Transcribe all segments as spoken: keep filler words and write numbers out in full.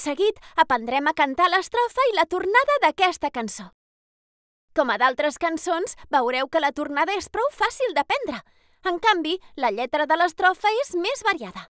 seguit aprendrem a cantar l'estrofa i la tornada d'aquesta cançó. Com a d'altres cançons, veureu que la tornada és prou fàcil d'aprendre. En canvi, la lletra de l'estrofa és més variada.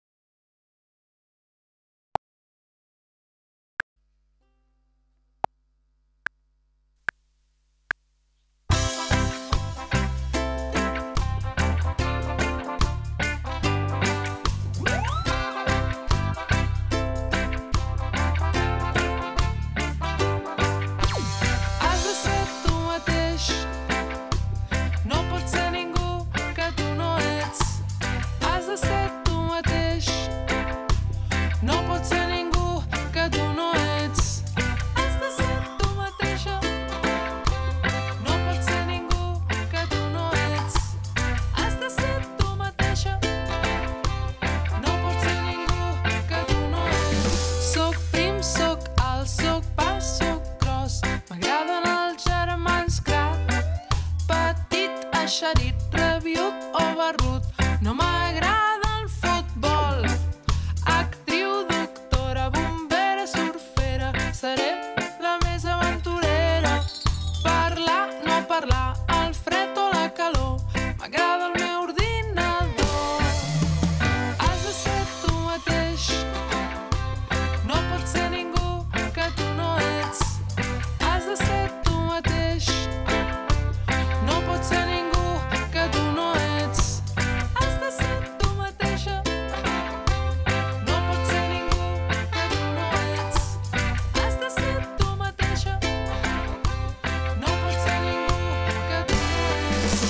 Eixerit, rabiut o barrut, no m'agrada el futbol. Actriu, doctora, bombera, surfera, seré la més aventurera. Parlar, no parlar, el fred o la calor, m'agrada el meu ordinador. Has de ser tu mateix, no pot ser ningú que tu no ets. Has de ser tu mateix, no pot ser ningú que tu no ets. Has de ser tu mateixa, no pot ser ningú que tu no ets. Has de ser tu mateixa, no pot ser ningú que tu no ets.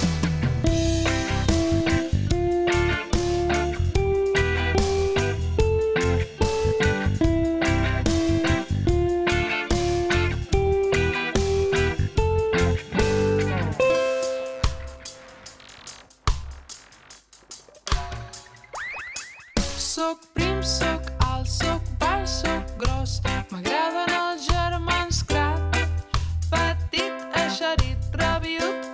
Soc prim, soc alt, soc baix, soc gros, m'agraden els germans Crat. Petit, eixerit, rabiut